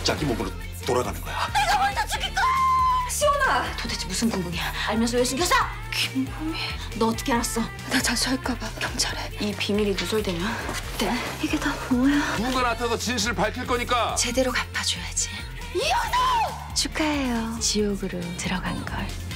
자기 몸으로 돌아가는 거야. 내가 먼저 죽일 거야! 시원아! 도대체 무슨 궁금이야? 알면서 왜 숨겼어? 김범이... 너 어떻게 알았어? 나 자수할까 봐 경찰에. 이 비밀이 누설되면 그때 이게 다 뭐야? 누가 나타나서 진실을 밝힐 거니까. 제대로 갚아줘야지. 이현우! 축하해요. 지옥으로 들어간 걸.